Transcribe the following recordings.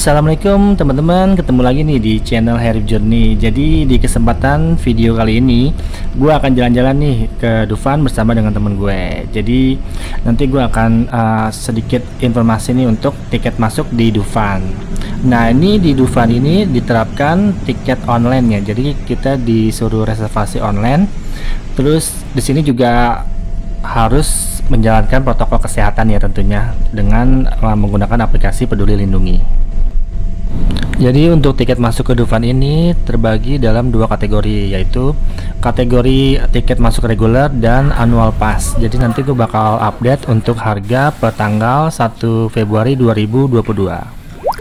Assalamualaikum teman-teman, ketemu lagi nih di channel Harif Journey. Jadi di kesempatan video kali ini gue akan jalan-jalan nih ke Dufan bersama dengan temen gue. Jadi nanti gue akan sedikit informasi nih untuk tiket masuk di Dufan. Nah, ini di Dufan ini diterapkan tiket online ya. Jadi kita disuruh reservasi online. Terus di sini juga harus menjalankan protokol kesehatan ya tentunya dengan menggunakan aplikasi Peduli Lindungi. Jadi untuk tiket masuk ke Dufan ini terbagi dalam dua kategori, yaitu kategori tiket masuk reguler dan annual pass. Jadi nanti gue bakal update untuk harga per tanggal 1 Februari 2022.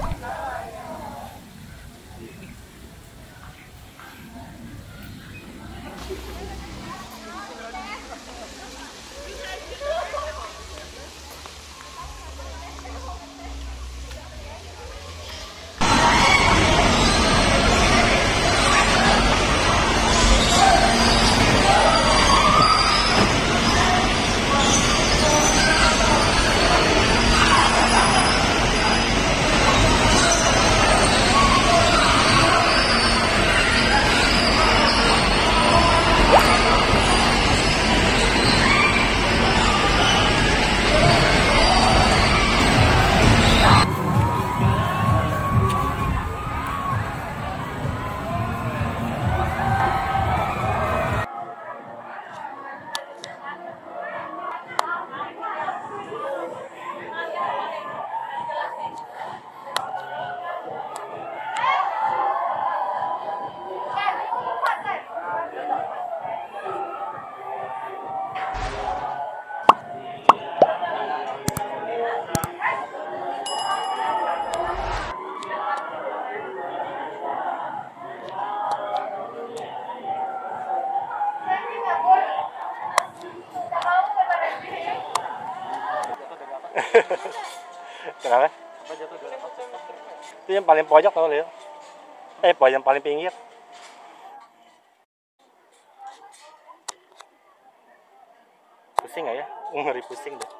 Kenapa? Itu yang paling pojok tau Leo. Yang paling pinggir. Pusing gak ya? Ngeri pusing deh.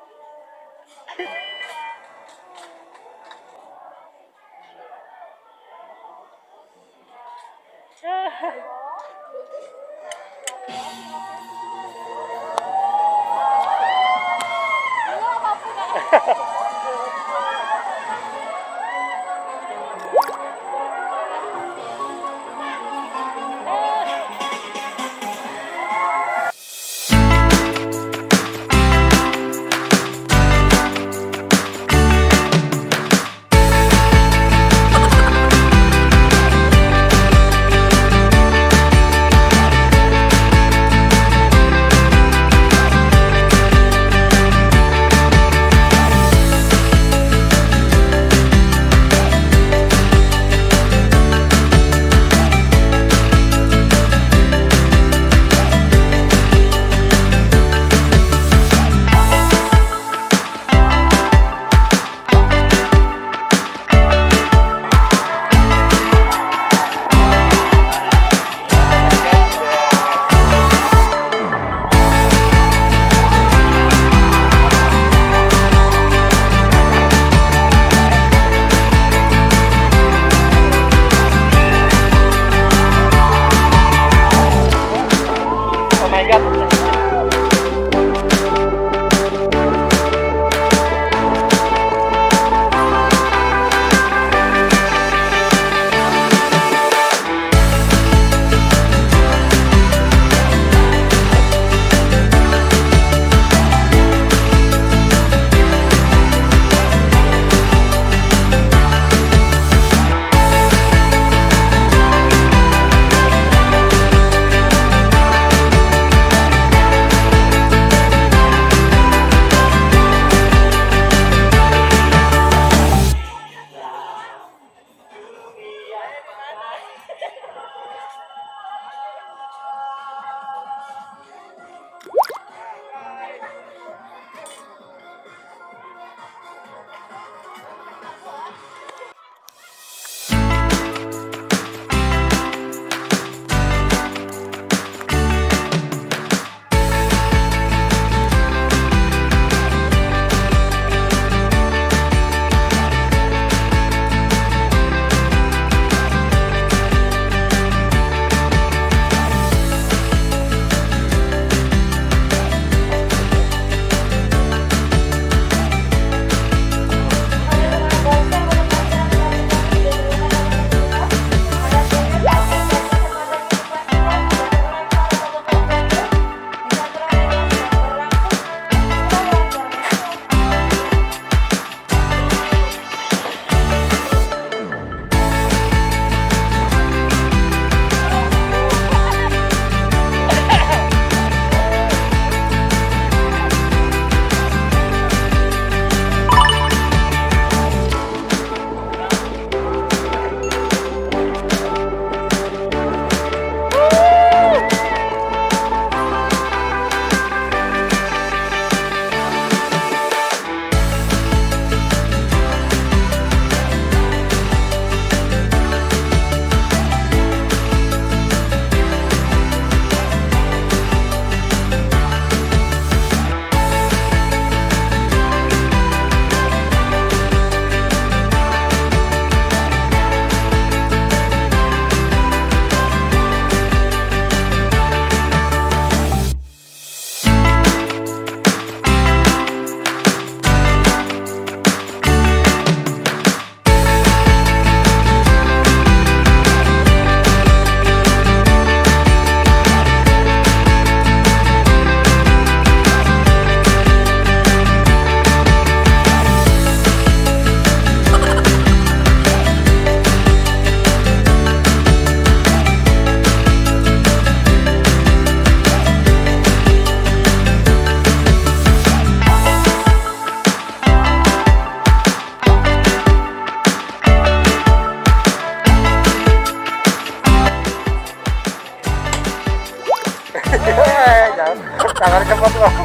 Tangan cepet loh.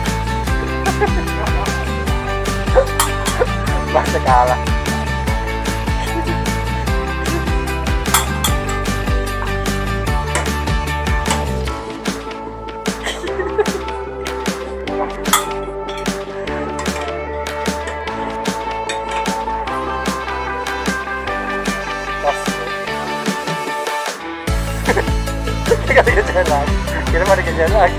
Masa kalah. Kita dikejar lagi. Kita mau dikejar lagi.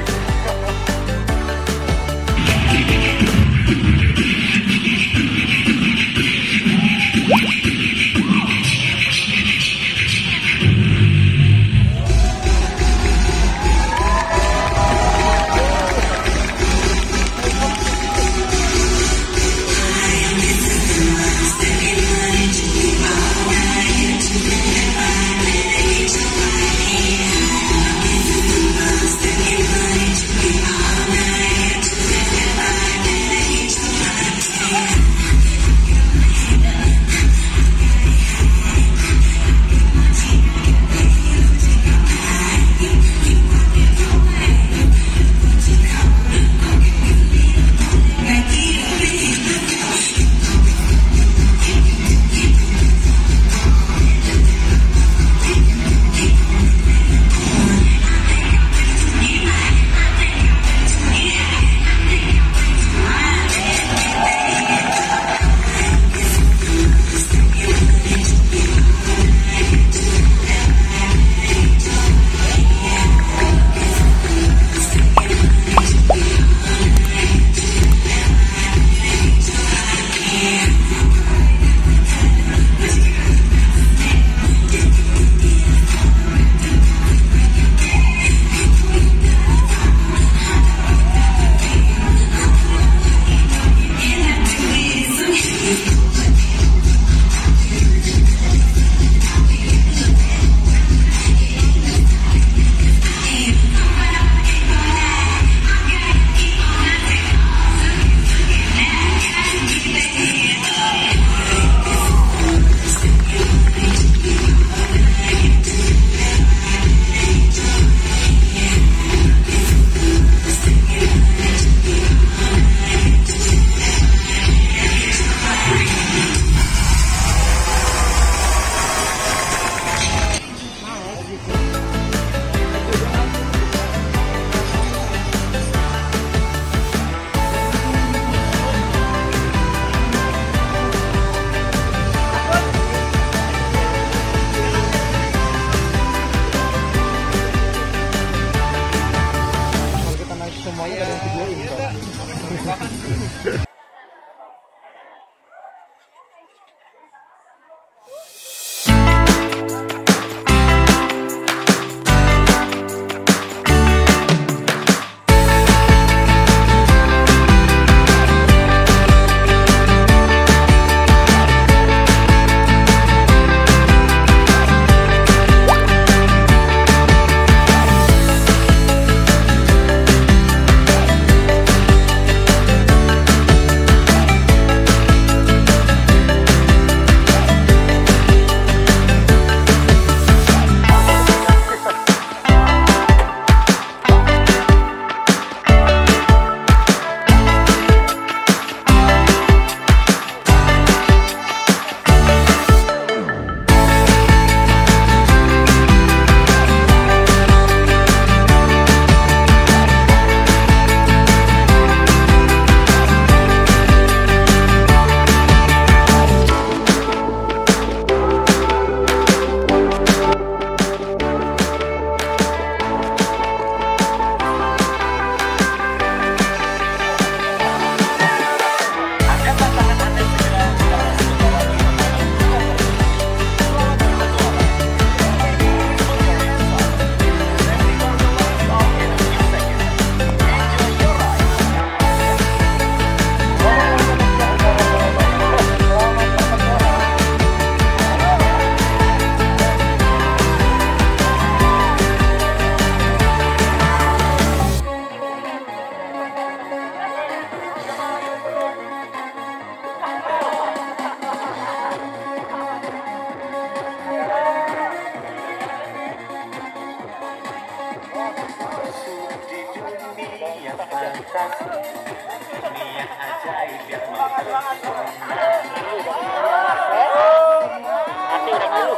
Hati udah dulu.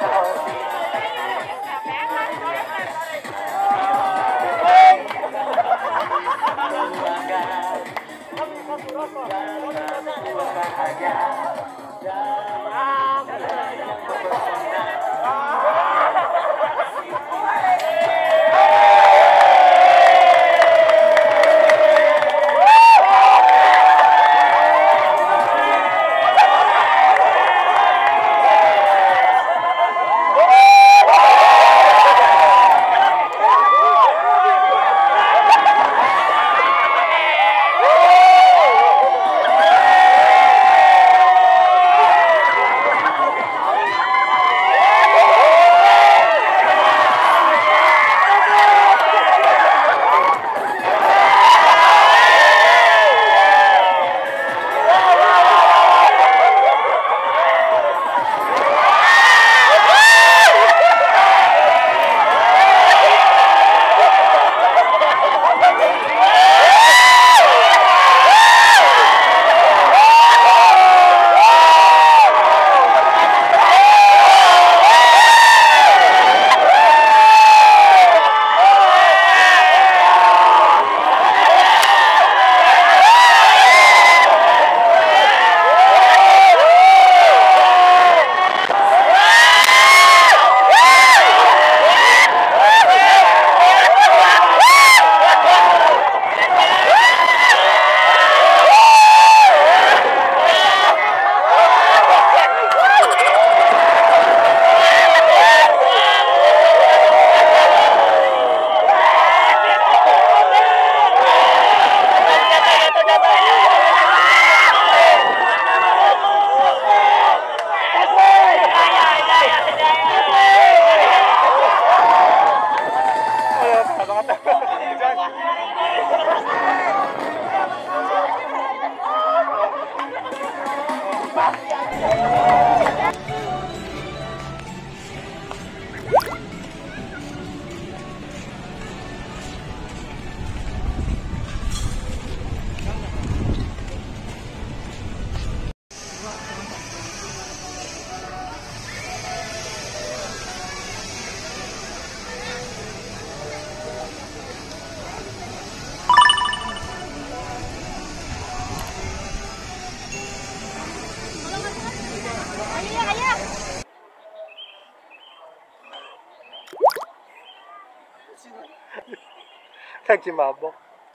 Lagi mabok.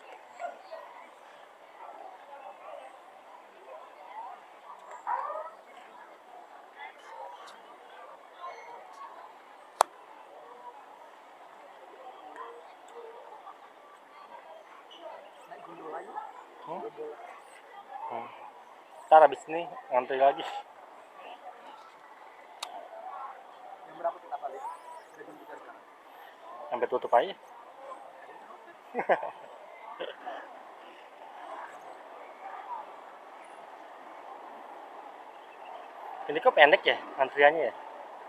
Ntar abis ini ngantri lagi. Jam berapa kita balik? Udah jam 3 sekarang. Sampai tutup aja. Ini kok pendek ya antriannya ya?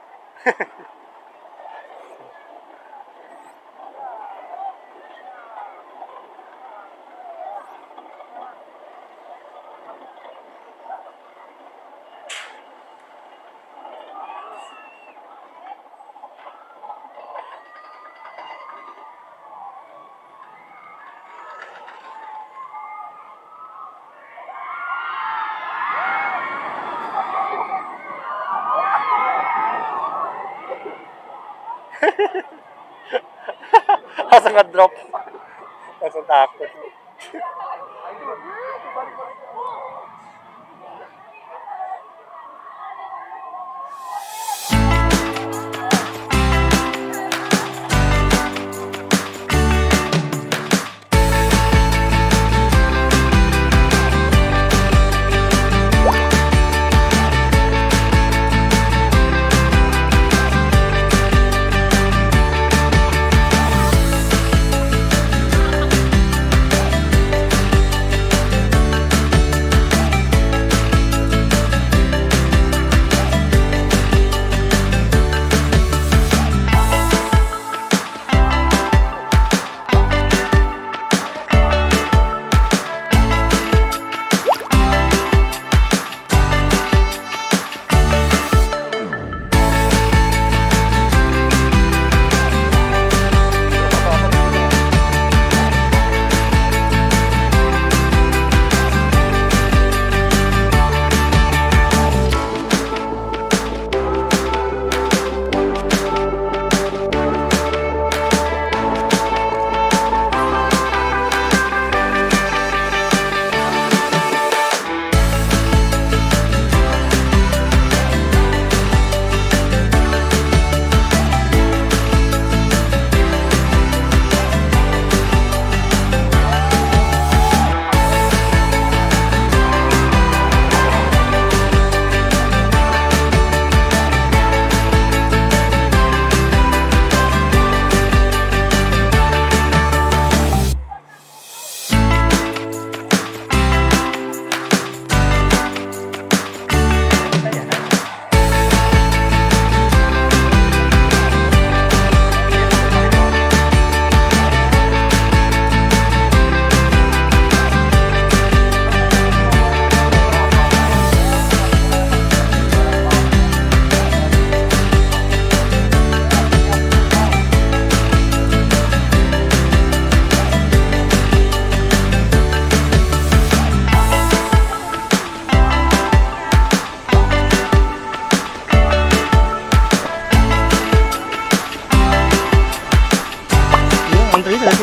Langsung ngedrop, langsung takut.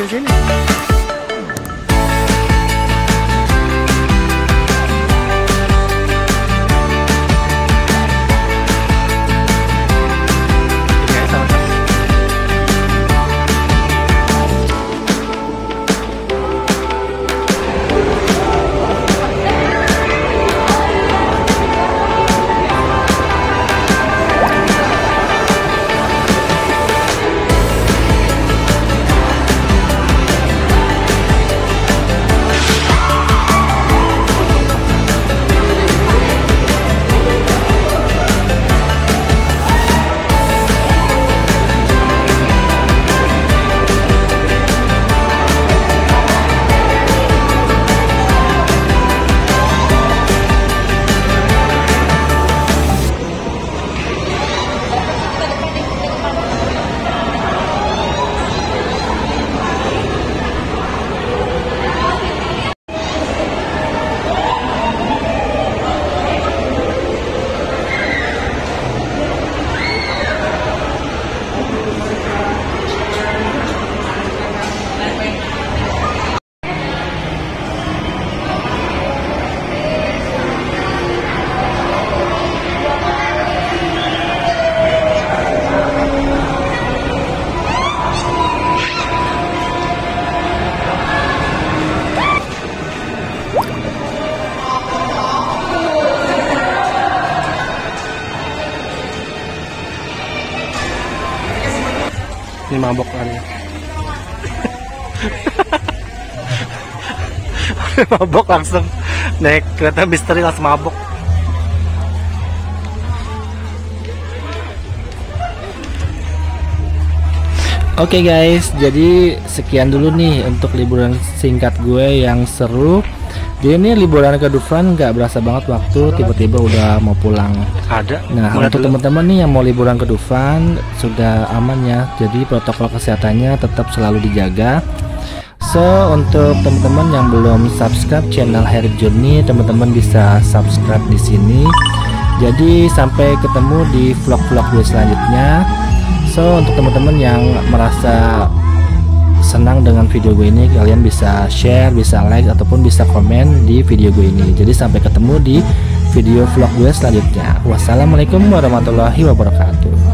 sini. Ini mabok kali. Mabok langsung naik kereta misteri langsung mabok. Oke guys, jadi sekian dulu nih untuk liburan singkat gue yang seru. Jadi ini liburan ke Dufan nggak berasa banget waktu, tiba-tiba udah mau pulang. Ada. Nah, untuk teman-teman nih yang mau liburan ke Dufan sudah aman ya. Jadi protokol kesehatannya tetap selalu dijaga. So, untuk teman-teman yang belum subscribe channel Herib Journey, teman-teman bisa subscribe di sini. Jadi sampai ketemu di vlog-vlog gue selanjutnya. So, untuk teman-teman yang merasa senang dengan video gue ini, kalian bisa share, bisa like, ataupun bisa komen di video gue ini. Jadi sampai ketemu di video vlog gue selanjutnya. Wassalamualaikum warahmatullahi wabarakatuh.